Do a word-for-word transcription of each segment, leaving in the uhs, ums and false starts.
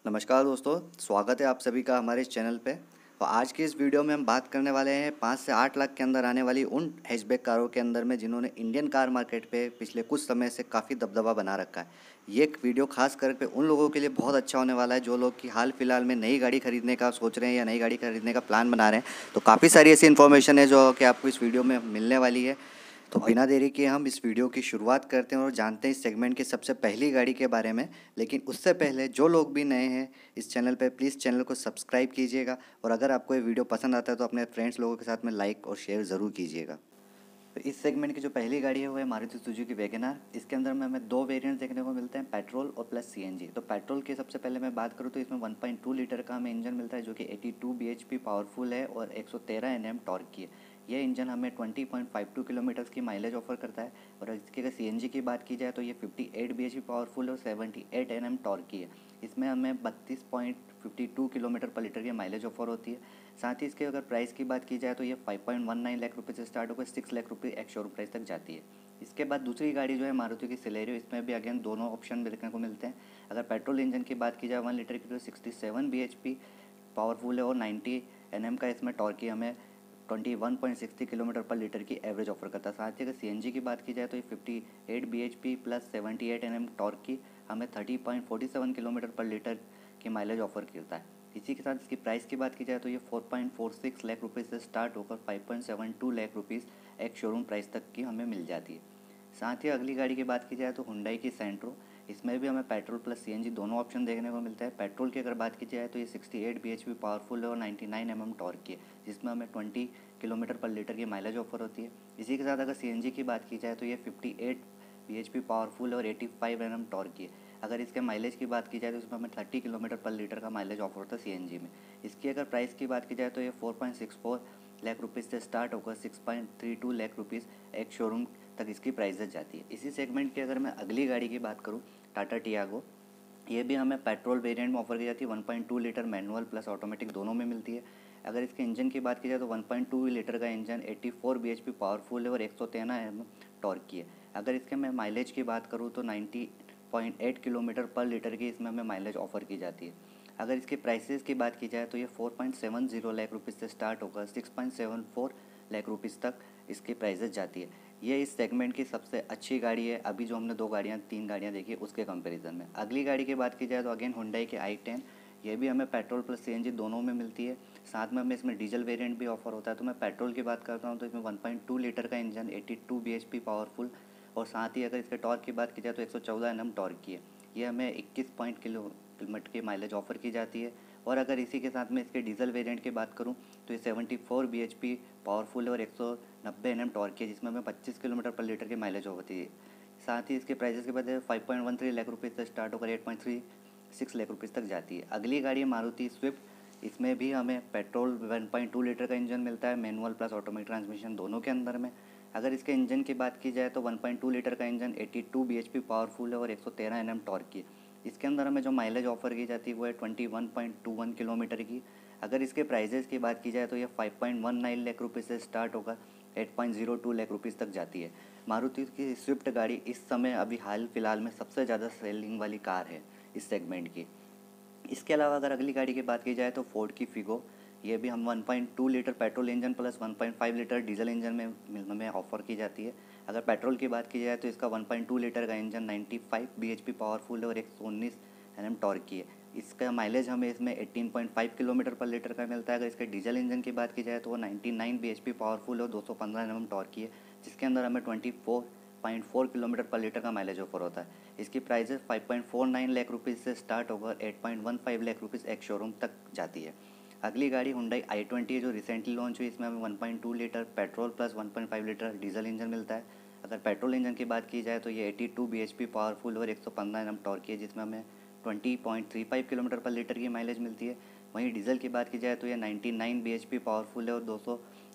नमस्कार दोस्तों, स्वागत है आप सभी का हमारे इस चैनल पे। तो आज की इस वीडियो में हम बात करने वाले हैं पाँच से आठ लाख के अंदर आने वाली उन हैचबैक कारों के अंदर में जिन्होंने इंडियन कार मार्केट पे पिछले कुछ समय से काफ़ी दबदबा बना रखा है। ये एक वीडियो खास करके उन लोगों के लिए बहुत अच्छा होने वाला है जो लोग कि हाल फिलहाल में नई गाड़ी खरीदने का सोच रहे हैं या नई गाड़ी खरीदने का प्लान बना रहे हैं। तो काफ़ी सारी ऐसी इन्फॉर्मेशन है जो कि आपको इस वीडियो में मिलने वाली है। तो बिना देरी किए हम इस वीडियो की शुरुआत करते हैं और जानते हैं इस सेगमेंट की सबसे पहली गाड़ी के बारे में। लेकिन उससे पहले जो लोग भी नए हैं इस चैनल पे, प्लीज़ चैनल को सब्सक्राइब कीजिएगा और अगर आपको ये वीडियो पसंद आता है तो अपने फ्रेंड्स लोगों के साथ में लाइक और शेयर ज़रूर कीजिएगा। तो इस सेगमेंट की जो पहली गाड़ी है वो है मारुति सुजुकी वैगनआर। इसके अंदर में हमें दो वेरिएंट्स देखने को मिलते हैं, पेट्रोल और प्लस सीएनजी। तो पेट्रोल की सबसे पहले मैं बात करूँ तो इसमें वन पॉइंट टू लीटर का हमें इंजन मिलता है जो कि बयासी बीएचपी पावरफुल है और एक सौ तेरह एनएम टॉर्क की है। ये इंजन हमें बीस पॉइंट फाइव टू किलोमीटर्स की माइलेज ऑफर करता है। और इसकी अगर सीएनजी की बात की जाए तो ये अट्ठावन बीएचपी पावरफुल और अठहत्तर एनएम टॉर्क की है। इसमें हमें बत्तीस point five two kilometre per litre की माइलेज ऑफर होती है। साथ ही इसके अगर प्राइस की बात की जाए तो ये five point one nine lakh रुपये से स्टार्ट होकर सिक्स लाख रुपये एक्स शोरूम प्राइस तक जाती है। इसके बाद दूसरी गाड़ी जो है मारुति की सिलेरियो, इसमें भी अगेन दोनों ऑप्शन देखने को मिलते हैं। अगर पेट्रोल इंजन की बात की जाए वन लीटर की तो sixty seven B H P powerful है और नाइन्टी एन एम का इसमें टॉर्क की हमें twenty one point sixty kilometre per litre की एवरेज ऑफर करता है। साथ ही अगर सीएनजी की बात की जाए तो ये fifty eight BHP plus seventy eight NM torque की हमें thirty point forty seven kilometre per litre की माइलेज ऑफर करता है। इसी के साथ इसकी प्राइस की बात की जाए तो ये four point four six lakh रुपये से स्टार्ट होकर five point seven two lakh rupees ex showroom price तक की हमें मिल जाती है। साथ ही अगली गाड़ी की बात की जाए तो हुंडई की सेंट्रो, इसमें भी हमें पेट्रोल प्लस सीएनजी दोनों ऑप्शन देखने को मिलता है। पेट्रोल की अगर बात की जाए तो ये सिक्सटी एट बीएचपी पावरफुल है और नाइन्टी नाइन एमएम टॉर्क की है, जिसमें हमें ट्वेंटी किलोमीटर पर लीटर की माइलेज ऑफर होती है। इसी के साथ अगर सीएनजी की बात की जाए तो ये फिफ्टी एट बीएचपी पावरफुल है और एटी फाइव एनएम टॉर्क की है। अगर इसके माइलेज की बात की जाए तो इसमें हमें थर्टी किलोमीटर पर लीटर का माइलेज ऑफर होता है सीएनजी में। इसकी अगर प्राइस की बात की जाए तो ये four point six four lakh rupees से स्टार्ट होकर six point three two lakh rupees ex showroom तक इसकी प्राइसेस जाती है। इसी सेगमेंट की अगर मैं अगली गाड़ी की बात करूँ, टाटा टियागो, ये भी हमें पेट्रोल वेरिएंट में ऑफर की जाती है। One point two litre manual plus automatic दोनों में मिलती है। अगर इसके इंजन की बात की जाए तो वन पॉइंट टू लीटर का engine eighty four BHP powerful है और एक सौ तेरह एम टॉर्क की है। अगर इसके मैं माइलेज की बात करूँ तो ninety point eight kilometre per litre की इसमें हमें माइलेज ऑफर की जाती है। अगर इसके प्राइसेस की बात की जाए तो ये four point seven zero lakh rupees से स्टार्ट होकर six point seven four lakh rupees तक इसकी प्राइसेस जाती है। ये इस सेगमेंट की सबसे अच्छी गाड़ी है अभी जो हमने दो गाड़ियाँ तीन गाड़ियाँ देखी उसके कंपैरिजन में। अगली गाड़ी की बात की जाए तो अगेन हुंडई के आई टेन, ये भी हमें पेट्रोल प्लस सीएनजी दोनों में मिलती है। साथ में हमें इसमें डीजल वेरिएंट भी ऑफर होता है। तो मैं पेट्रोल की बात करता हूँ तो इसमें वन पॉइंट टू लीटर का engine eighty two BHP powerful और साथ ही अगर इसके टॉर्क की बात की जाए तो एक सौ चौदह एनएम टॉर्क की है। ये हमें इक्कीस पॉइंट किलो किलोमीटर की माइलेज ऑफर की जाती है। और अगर इसी के साथ में इसके डीजल वेरिएंट की बात करूं तो ये सेवेंटी फोर बीएचपी पावरफुल है और एक सौ नब्बे एनएम टॉर्क की है, जिसमें हमें पच्चीस किलोमीटर पर लीटर की माइलेज होती है। साथ ही इसके प्राइसेस के बाद five point one three lakh रुपये से स्टार्ट होकर eight point three six lakh rupees तक जाती है। अगली गाड़ी है मारुति स्विफ्ट, इसमें भी हमें petrol one point two litre का इंजन मिलता है, मैनुअल प्लस ऑटोमेटिक ट्रांसमिशन दोनों के अंदर में। अगर इसके इंजन की बात की जाए तो वन पॉइंट टू लीटर का engine eighty two BHP powerful है और एक सौ तेरह एनएम टॉर्क की है। इसके अंदर हमें जो माइलेज ऑफर की जाती है वो है twenty one point two one kilometre की। अगर इसके प्राइजेस की बात की जाए तो ये five point one nine lakh रुपये से स्टार्ट होकर eight point zero two lakh rupees तक जाती है। मारुति की स्विफ्ट गाड़ी इस समय अभी हाल फिलहाल में सबसे ज़्यादा सेलिंग वाली कार है इस सेगमेंट की। इसके अलावा अगर अगली गाड़ी की बात की जाए तो फोर्ड की फिगो, ये भी हम one point two litre petrol engine plus one point five litre diesel engine में हमें ऑफर की जाती है। अगर पेट्रोल की बात की जाए तो इसका वन पॉइंट टू लीटर का engine ninety five BHP powerful है और एक सौ उन्नीस एनएम टॉर्क की है। इसका माइलेज हमें इसमें eighteen point five kilometre per litre का मिलता है। अगर इसके डीजल इंजन की बात की जाए तो वो नाइन्टी नाइन बीएचपी पावरफुल है और दो सौ पंद्रह एनएम टॉर्क की है, जिसके अंदर हमें twenty four point four kilometre per litre का माइलेज ऑफर होता है। इसकी prices five point four nine lakh rupees से स्टार्ट होकर eight point one five lakh rupees ex showroom तक जाती है। अगली गाड़ी हुंडई आई ट्वेंटी है जो रिसेंटली लॉन्च हुई। इसमें हमें one point two litre petrol plus one point five litre diesel engine मिलता है। अगर पेट्रोल इंजन की बात की जाए तो ये एटी टू बीएचपी पावरफुल और एक सौ पंद्रह एनएम टॉर्क की है, जिसमें हमें twenty point three five kilometre per litre की माइलेज मिलती है। वहीं डीजल की बात की जाए तो ये नाइन्टी नाइन बीएचपी पावरफुल है और दो सौ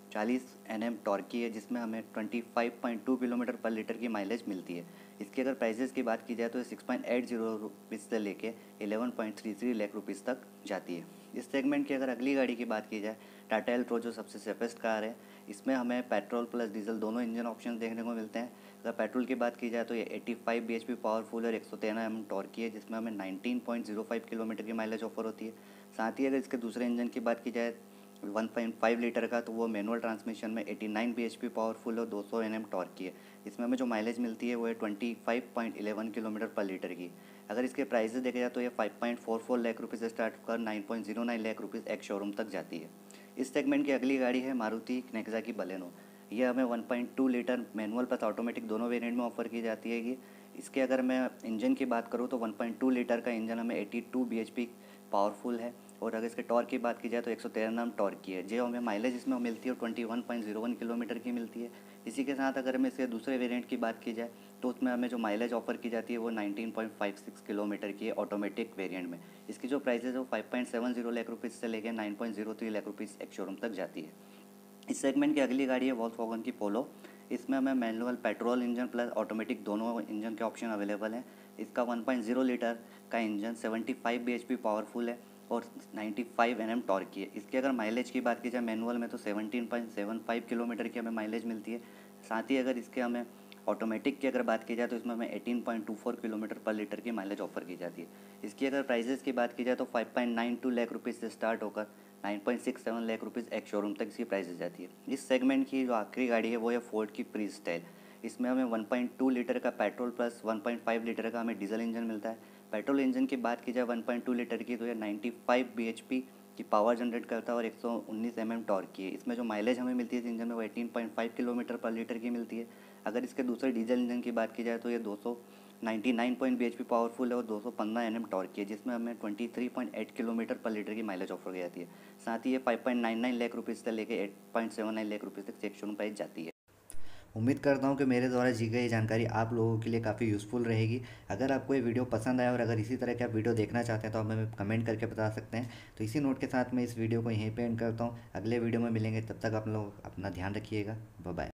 चालीस एन एम टॉर्क की है, जिसमें हमें पच्चीस पॉइंट दो किलोमीटर पर लीटर की माइलेज मिलती है। इसकी अगर प्राइसेस की बात की जाए तो six point eight zero rupees से लेके eleven point three three lakh rupees तक जाती है। इस सेगमेंट की अगर अगली गाड़ी की बात की जाए, टाटा एल्ट्रो जो सबसे सेफेस्ट कार है, इसमें हमें पेट्रोल प्लस डीजल दोनों इंजन ऑप्शन देखने को मिलते हैं। अगर पेट्रोल की बात की जाए तो ये पचासी बी एच पी पावरफुल और एक सौ तेरह एम एम टॉर्क की है, जिसमें हमें nineteen point zero five kilometre की माइलेज ऑफर होती है। साथ ही अगर इसके दूसरे इंजन की बात की जाए वन पॉइंट फाइव लीटर का, तो वो मैनुअल ट्रांसमिशन में नवासी बी एच पी पावरफुल और दो सौ एन एम टॉर्क की है। इसमें हमें जो माइलेज मिलती है वो है पच्चीस पॉइंट एक एक किलोमीटर पर लीटर की। अगर इसके प्राइसेस देखे जाए तो ये पाँच पॉइंट चार चार लाख रुपये से स्टार्ट कर नौ पॉइंट शून्य नौ लाख रुपये एक्स शोरूम तक जाती है। इस सेगमेंट की अगली गाड़ी है मारुति नेक्सा की बलेनो। ये हमें one point two litre manual plus automatic दोनों वेरिएंट में ऑफर की जाती है। इसके अगर मैं इंजन की बात करूँ तो वन पॉइंट टू लीटर का इंजन हमें बयासी बी एच पी पावरफुल है, और अगर इसके टॉर्क की बात की जाए तो एक सौ तेरह नाम टॉर्क की है। जो हमें माइलेज इसमें मिलती है twenty one point zero one kilometre की मिलती है। इसी के साथ अगर हमें इसके दूसरे वेरिएंट की बात की जाए तो उसमें हमें जो माइलेज ऑफर की जाती है वो nineteen point five six kilometre की है ऑटोमेटिक वेरिएंट में। इसकी जो प्राइसेस है वो five point seven zero lakh rupees से लेकर nine point zero three lakh rupees ex showroom तक जाती है। इस सेगमेंट की अगली गाड़ी है वॉल्क्सवैगन की पोलो। इसमें हमें manual petrol engine plus automatic दोनों इंजन के ऑप्शन अवेलेबल हैं। इसका वन पॉइंट ज़ीरो लीटर का इंजन पचहत्तर बी एच पी पावरफुल है और पचानवे एन एम टॉर्क की है। इसकी अगर माइलेज की बात की जाए मैनुअल में तो सत्रह पॉइंट सेवन फाइव किलोमीटर की हमें माइलेज मिलती है। साथ ही अगर इसके हमें ऑटोमेटिक की अगर बात की जाए तो इसमें हमें अठारह point two four kilometre per litre की माइलेज ऑफर की जाती है। इसकी अगर प्राइसेस की बात की जाए तो five point nine two lakh rupees से स्टार्ट होकर nine point six seven lakh rupees ex showroom तक इसकी प्राइसेस जाती है। इस सेगमेंट की जो आखिरी गाड़ी है वो है फोर्ड की प्री स्टाइल। इसमें हमें वन पॉइंट टू लीटर का petrol plus one point five litre का हमें डीजल इंजन मिलता है। पेट्रोल इंजन की बात की जाए वन पॉइंट टू लीटर की तो ये पचानवे बी एच पी की पावर जनरेट करता है और एक सौ उन्नीस एम एम टॉर्क की है। इसमें जो माइलेज हमें मिलती है इस इंजन में वो अठारह point five kilometre per litre की मिलती है। अगर इसके दूसरे डीजल इंजन की बात की जाए तो ये दो सौ निन्यानवे point B H P powerful है और दो सौ पंद्रह एन एम टॉर्क की है, जिसमें हमें तेईस पॉइंट आठ किलोमीटर पर लीटर की माइलेज ऑफर की जाती है। साथ ही ये पाँच पॉइंट नौ नौ लाख रुपीज़ से लेकर आठ पॉइंट सात नौ लाख रुपीज़ तक चेक शोरूम प्राइस जाती है। उम्मीद करता हूँ कि मेरे द्वारा दी गई जानकारी आप लोगों के लिए काफ़ी यूज़फुल रहेगी। अगर आपको ये वीडियो पसंद आया और अगर इसी तरह के आप वीडियो देखना चाहते हैं तो आप हमें कमेंट करके बता सकते हैं। तो इसी नोट के साथ मैं इस वीडियो को यहीं पे एंड करता हूँ। अगले वीडियो में मिलेंगे, तब तक आप लोग अपना ध्यान रखिएगा। Bye bye.